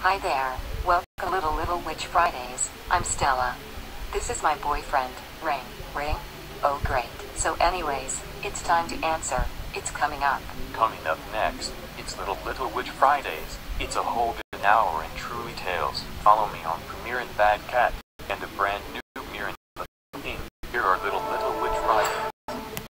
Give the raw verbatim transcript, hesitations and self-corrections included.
Hi there, welcome to Little Little Witch Fridays. I'm Stella. This is my boyfriend, Ring. Ring? Oh great. So anyways, it's time to answer. It's coming up. Coming up next, it's Little Little Witch Fridays. It's a whole good hour in Truly Tales. Follow me on Premiere and Bad Cat, and a brand new